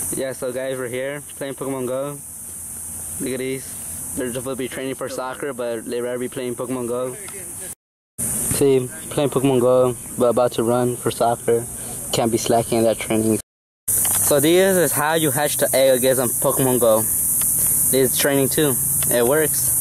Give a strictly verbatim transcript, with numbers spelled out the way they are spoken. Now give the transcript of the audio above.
Yeah, so guys, we're here playing Pokemon Go. Look at these. They're supposed to be training for soccer, but they'd rather be playing Pokemon Go. See, playing Pokemon Go, but about to run for soccer. Can't be slacking in that training. So this is how you hatch the egg against on Pokemon Go. This is training too. It works.